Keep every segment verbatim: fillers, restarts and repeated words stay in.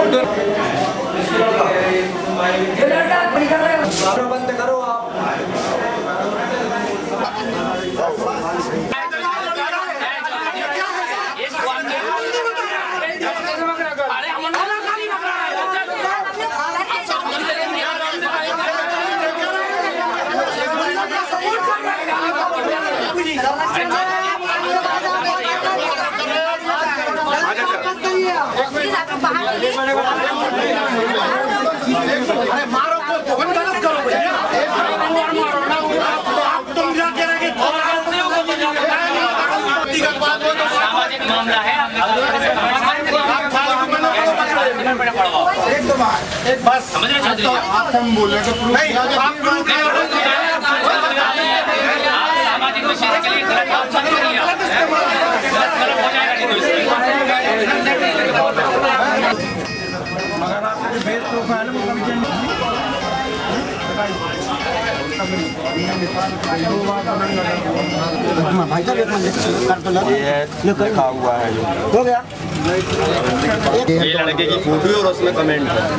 बंद करो आप। अरे मारो को तो गलत करो भैया। आप तुम क्या कह रहे हो? सामाजिक मामला है। एक बस समझ रहे हो? आप हम बोल रहे हैं नहीं, आप सामाजिक विषय के लिए गलत बात मत करिए। गलत हो जाएगा मगर आपके फेस प्रोफाइल में कभी चेंज भाई साहब लिखा हुआ है जो हो गया ये लड़के की फोटो और उसमें कमेंट है।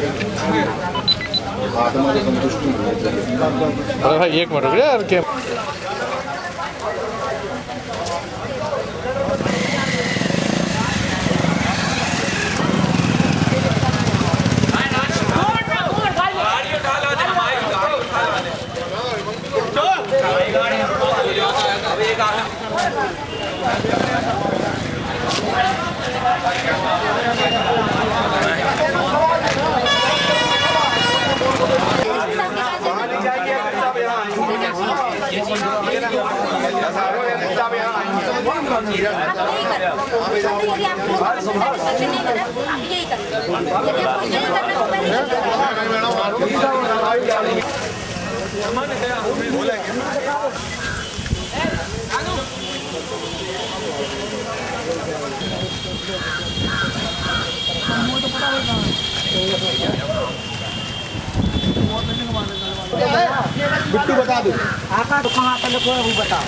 अरे भाई एक मिनट रुक यार क्या बिट्टू बता दो आका तो कहाँ तक है वो बता।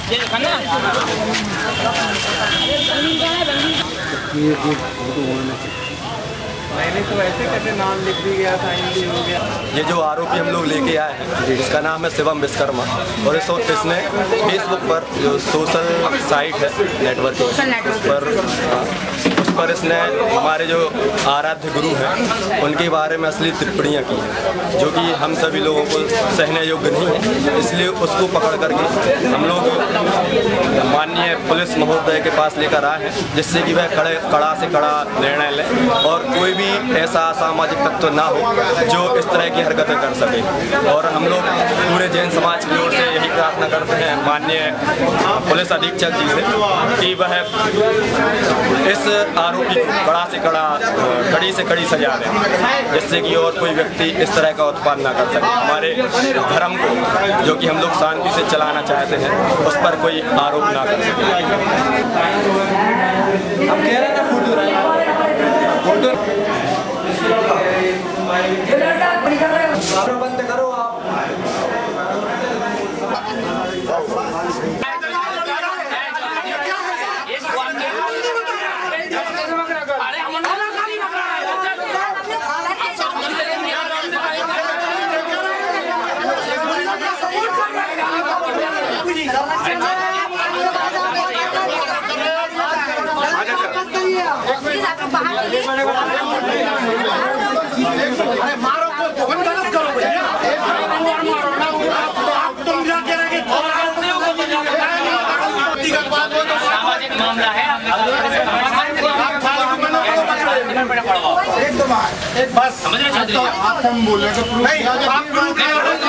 मैंने तो ऐसे कैसे नाम लिख भी गया, साइन भी हो गया। ये जो आरोपी हम लोग लेके आए हैं इसका नाम है शिवम विश्वकर्मा और इस इसने फेसबुक पर जो सोशल साइट है नेटवर्किंग उस पर उस पर इसने हमारे जो आराध्य गुरु हैं उनके बारे में असली टिप्पणियाँ की हैं जो कि हम सभी लोगों को सहने योग्य नहीं है। इसलिए उसको पकड़ करके हम लोग माननीय पुलिस महोदय के पास लेकर आए हैं जिससे कि वह कड़े कड़ा से कड़ा निर्णय लें और कोई भी ऐसा असामाजिक तत्व ना हो जो इस तरह की हरकतें कर सके। और हम लोग पूरे जैन समाज की ओर से यही प्रार्थना करते हैं माननीय पुलिस अधीक्षक जी से कि वह इस आरोपी को कड़ा से कड़ा कड़ी से कड़ी सजा दें जिससे कि और कोई व्यक्ति इस तरह का उत्पाद ना कर सके। हमारे धर्म को जो कि हम लोग शांति से चलाना चाहते हैं उस पर कोई आरोप ना कर सके। हम कह रहे थे फोटो फोटो बंद करो आप। अरे मारो को तो गलत करो भैया। आप तुम क्या कह रहे हो? सामाजिक मामला है। एक बस समझ रहे हो? आप हम बोल रहे हैं नहीं, आप